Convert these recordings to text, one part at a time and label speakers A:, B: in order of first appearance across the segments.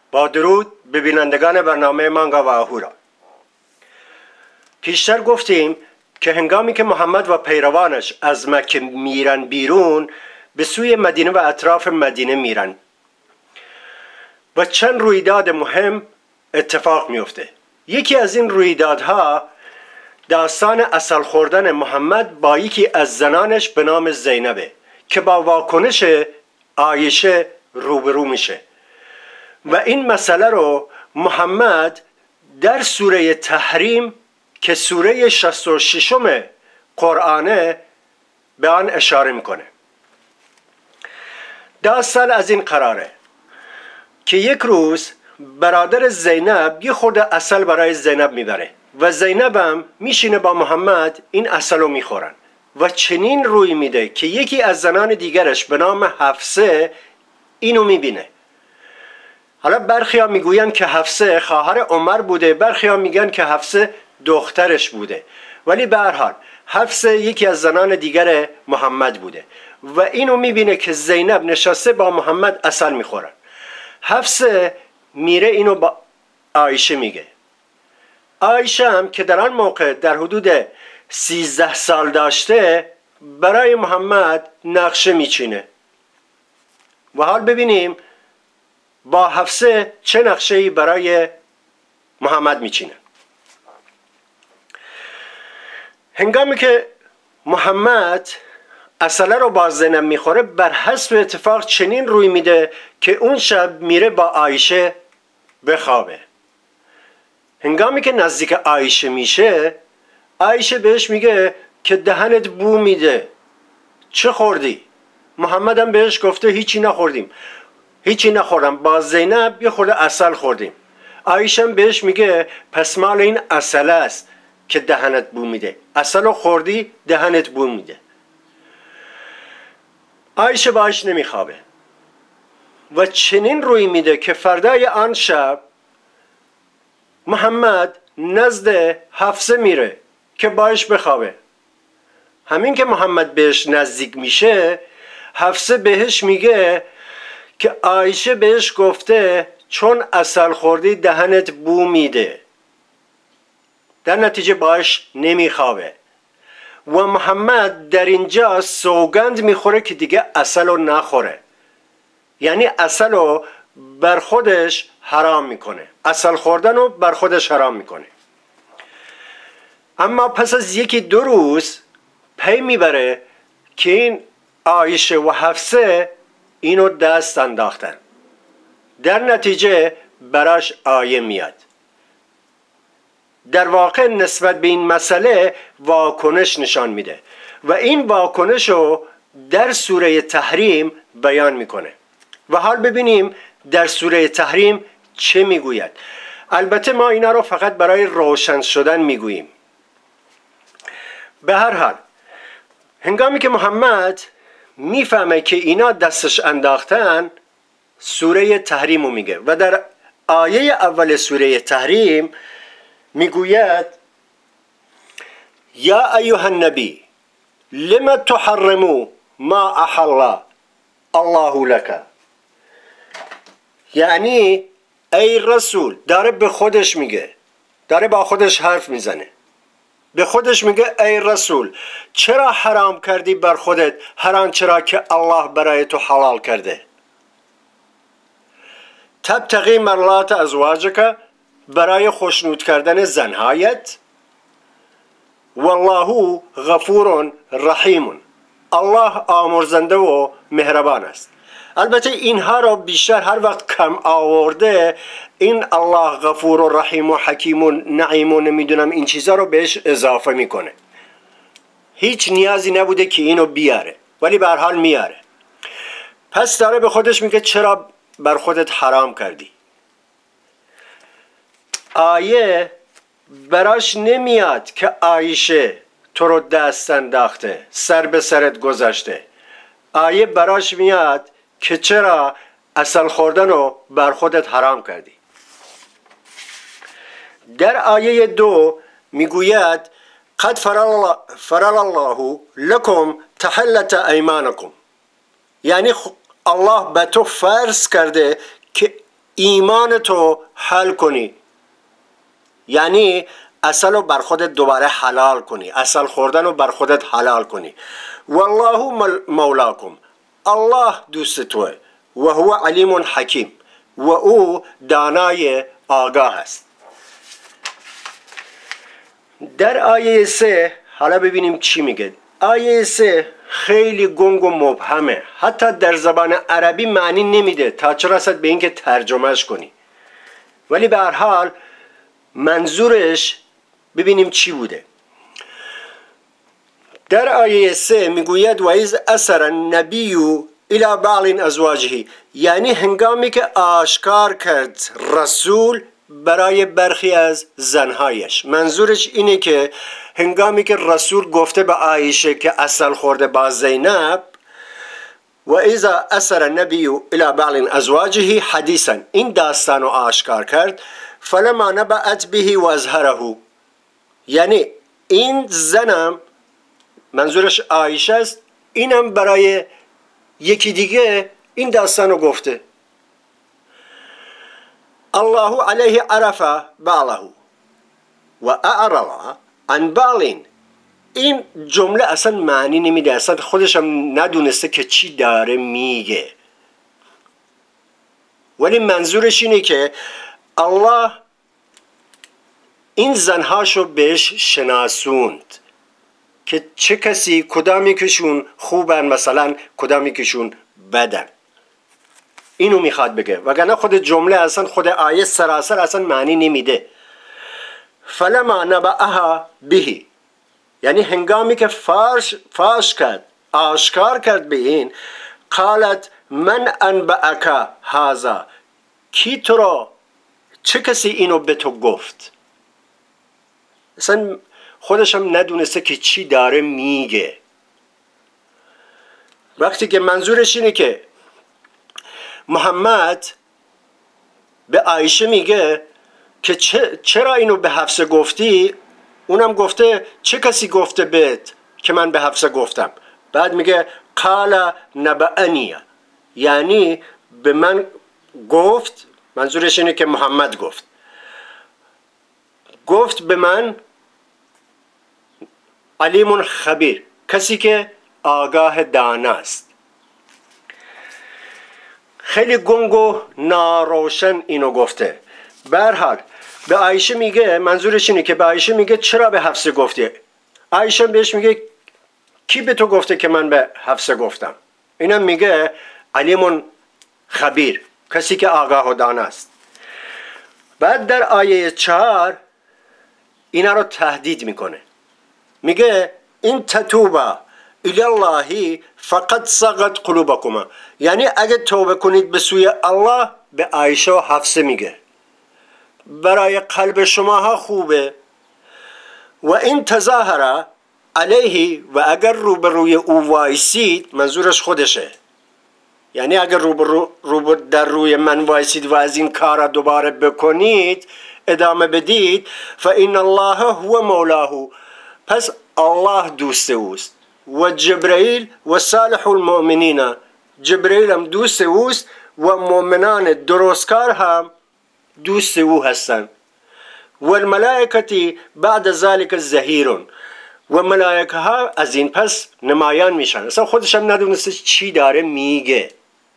A: با درود به بینندگان برنامه مانگا و اهورا. پیشتر گفتیم که هنگامی که محمد و پیروانش از مکه میرن بیرون، به سوی مدینه و اطراف مدینه میرن و چند رویداد مهم اتفاق میفته. یکی از این رویدادها داستان عسل خوردن محمد با یکی از زنانش به نام زینبه که با واکنش عایشه روبرو میشه و این مسئله رو محمد در سوره تحریم که سوره 66 قرآنه به آن اشاره میکنه. داستان از این قراره که یک روز برادر زینب یه خورده عسل برای زینب میبره و زینب هم میشینه با محمد این عسل رو میخورن و چنین روی میده که یکی از زنان دیگرش به نام حفصه اینو میبینه. حالا برخی ها میگوین که حفصه خواهر عمر بوده، برخی ها میگن که حفصه دخترش بوده، ولی به هر حال حفصه یکی از زنان دیگر محمد بوده و اینو میبینه که زینب نشسته با محمد عسل میخورن. حفصه میره اینو با عایشه میگه. عایشه هم که در آن موقع در حدود 13 سال داشته برای محمد نقشه میچینه و حال ببینیم با حفصه چه نقشه‌ای برای محمد میچینه. هنگامی که محمد عسل رو با زینب میخوره، بر حسب اتفاق چنین روی میده که اون شب میره با عایشه بخوابه. هنگامی که نزدیک عایشه میشه، عایشه بهش میگه که دهنت بو میده، چه خوردی؟ محمد هم بهش گفته هیچی نخوردیم، هیچی نخوردم، با زینب یه خورده عسل خوردیم. عایشه هم بهش میگه پس مال این عسل است که دهنت بو میده، عسل رو خوردی دهنت بو میده. عایشه باش نمیخوابه و چنین روی میده که فردای آن شب محمد نزد حفصه میره که باش بخوابه. همین که محمد بهش نزدیک میشه، حفصه بهش میگه که عایشه بهش گفته چون عسل خوردی دهنت بو میده، در نتیجه باش نمیخوابه و محمد در اینجا سوگند میخوره که دیگه عسل رو نخوره، یعنی عسل رو بر خودش حرام میکنه، عسل خوردن رو بر خودش حرام میکنه. اما پس از یکی دو روز پی میبره که این عایشه و حفصه اینو دست انداختن، در نتیجه براش آیه میاد. در واقع نسبت به این مسئله واکنش نشان میده و این واکنش رو در سوره تحریم بیان میکنه و حال ببینیم در سوره تحریم چه میگوید. البته ما اینا رو فقط برای روشن شدن میگوییم. به هر حال هنگامی که محمد میفهمه که اینا دستش انداختن، سوره تحریم رو میگه و در آیه اول سوره تحریم میگوید یا ایها النبی لما تحرموا ما احل الله لك. یعنی ای رسول، داره به خودش میگه، داره با خودش حرف میزنه، به خودش میگه ای رسول چرا حرام کردی بر خودت هر آنچه که الله برای تو حلال کرده؟ تبتغی مرضات ازواجک، برای خوشنود کردن زنهایت. والله غفور رحیم، الله آمرزنده و مهربان است. البته اینها رو بیشتر هر وقت کم آورده این الله غفور و رحیم و حکیم و نعیم و نمیدونم این چیزا رو بهش اضافه میکنه. هیچ نیازی نبوده که اینو بیاره ولی به هر حال میاره. پس داره به خودش میگه چرا بر خودت حرام کردی؟ آیه براش نمیاد که عایشه تو رو دست انداخته، سر به سرت گذاشته. آیه براش میاد که چرا عسل خوردن رو بر خودت حرام کردی. در آیه 2 میگوید قد فرض الله لكم تحلت ایمانکم، یعنی الله به تو فرض کرده که ایمان تو حل کنی، یعنی عسل رو بر خودت دوباره حلال کنی، عسل خوردن رو بر خودت حلال کنی. والله مولاکم، الله دوست توه، و هو علیم حکیم، و او دانای آگاه است. در آیه 3 حالا ببینیم چی میگه. آیه 3 خیلی گنگ و مبهمه، حتی در زبان عربی معنی نمیده تا چه رسد به اینکه ترجمهش کنی، ولی به هر حال منظورش ببینیم چی بوده. در آیه 3 میگوید و اذ اسر النبی الى بعض ازواجه، یعنی هنگامی که آشکار کرد رسول برای برخی از زنهایش. منظورش اینه که هنگامی که رسول گفته به عایشه که عسل خورده با زینب، و اذا اسر النبی الى بعض ازواجه حدیثا، این داستان رو آشکار کرد. فلما نبأت به و اظهره، یعنی این زنم، منظورش عایشه است، اینم برای یکی دیگه این داستان رو گفته. الله علیه عرف بعضه و اعرض عن بعض، این جمله اصلا معنی نمیده، اصلا خودش هم ندونسته که چی داره میگه، ولی منظورش اینه که الله این زنهاشو بهش شناسوند که چه کسی، کدامی کشون خوبن مثلا کدامی کشون بدن. اینو میخواد بگه، وگرنه خود جمله اصلا، خود آیه سراسر اصلا معنی نمیده. فلما نبأها به، یعنی هنگامی که فاش کرد، آشکار کرد به این، قالت من انبأک هذا، کی تو را، چه کسی اینو به تو گفت؟ اصلا خودش هم ندونسته که چی داره میگه. وقتی که منظورش اینه که محمد به عایشه میگه که چرا اینو به حفصه گفتی، اونم گفته چه کسی گفته بهت که من به حفصه گفتم. بعد میگه قال نبأنی، یعنی به من گفت، منظورش اینه که محمد گفت به من علیم خبیر، کسی که آگاه داناست. خیلی گنگ و ناروشن اینو گفته. به هر حال به عایشه میگه، منظورش اینه که به عایشه میگه چرا به حفصه گفتی؟ عایشه بهش میگه کی به تو گفته که من به حفصه گفتم؟ اینم میگه علیم خبیر، کسی که آگاه و داناست. بعد در آیه 4 اینا رو تهدید میکنه، میگه این تتوبا الی الله فقط صغت قلوبکما، یعنی اگه توبه کنید به سوی الله، به عایشه و حفصه میگه برای قلب شماها خوبه. و این تظاهر علیه، و اگر روبروی او وایسید، منظورش خودشه، یعنی اگر روبرو در روی من وایسید و از این کار دوباره بکنید، ادامه بدید، فإن الله هو مولاه، پس الله دوست اوست، و جبرئیل و صالح المؤمنین، جبرئیل هم دوست اوست و مؤمنان درستکار هم دوست او هستند. و الملائکتی بعد ذلك ظهیرون، و ملائکه ها از این پس نمایان میشن. اصلا خودش هم ندونسته چی داره میگه.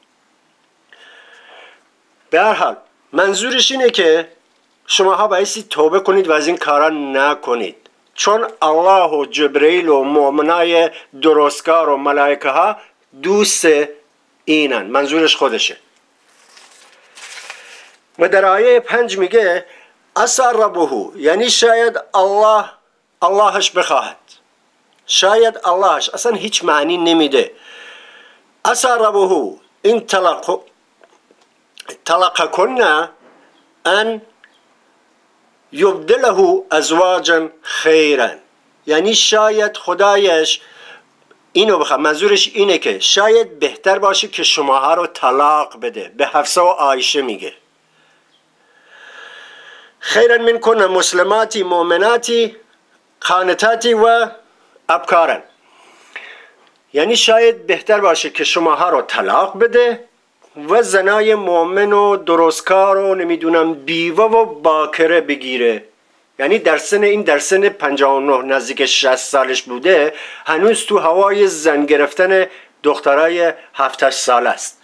A: به هر حال منظورش اینه که شماها بایستی توبه کنید و از این کارا نکنید، چون الله و جبرئیل و مؤمنای درستکار و ملائکه ها دوست اینن. منظورش خودشه. و در آیه 5 میگه عسى ربه، یعنی شاید اللهش بخواهد، شاید اللهش، اصلا هیچ معنی نمیده. عسى ربه این طلق کنه ان یبدله ازواجا خیرا، یعنی شاید خدایش اینو بخواد. منظورش اینه که شاید بهتر باشه که شماها رو طلاق بده. به حفصه و عایشه میگه خیرا من کنه مسلماتی مؤمناتی قانتاتی و ابکارن، یعنی شاید بهتر باشه که شماها رو طلاق بده و زنای مؤمن و درستکار و نمیدونم بیوه و باکره بگیره. یعنی در سن 59 نزدیک 60 سالش بوده، هنوز تو هوای زن گرفتن دخترای 7-8 سال است.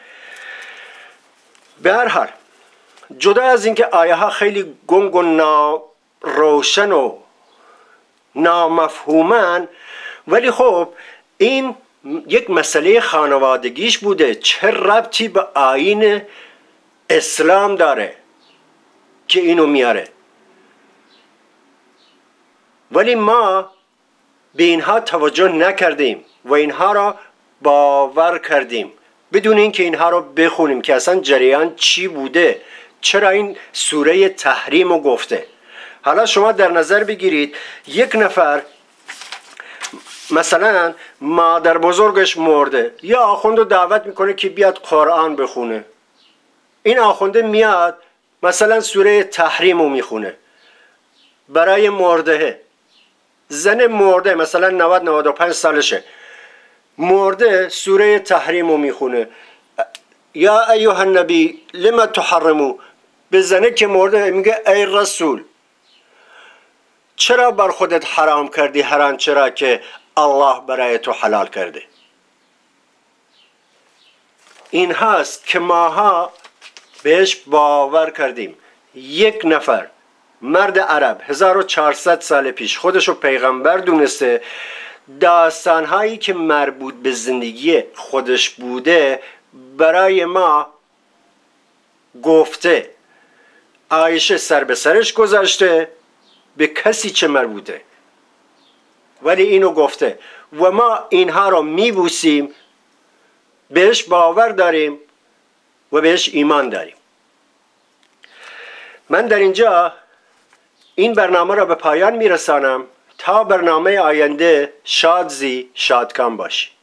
A: به هر حال جدا از اینکه آیه ها خیلی گنگ و ناروشن و نامفهومن، ولی خب این یک مسئله خانوادگیش بوده. چه ربطی به آیین اسلام داره که اینو میاره؟ ولی ما به اینها توجه نکردیم و اینها را باور کردیم بدون اینکه اینها را بخونیم که اصلا جریان چی بوده، چرا این سوره تحریم رو گفته. حالا شما در نظر بگیرید یک نفر مثلا مادر بزرگش مرده، یا آخوند رو دعوت میکنه که بیاد قرآن بخونه. این آخونده میاد مثلا سوره تحریم رو میخونه برای مرده. زن مرده مثلا 90-95 سالشه، مرده، سوره تحریم رو میخونه. یا ایها النبی لما تحرمو، به زنه که مرده میگه ای رسول چرا بر خودت حرام کردی هر آنچه را که الله برای تو حلال کرده. این هست که ماها بهش باور کردیم. یک نفر مرد عرب 1400 سال پیش خودشو پیغمبر دونسته، داستانهایی که مربوط به زندگی خودش بوده برای ما گفته. عایشه سر به سرش گذاشته، به کسی چه مربوطه، ولی اینو گفته و ما اینها رو میبوسیم، بهش باور داریم و بهش ایمان داریم. من در اینجا این برنامه را به پایان میرسانم تا برنامه آینده. شادزی شادکام باشی.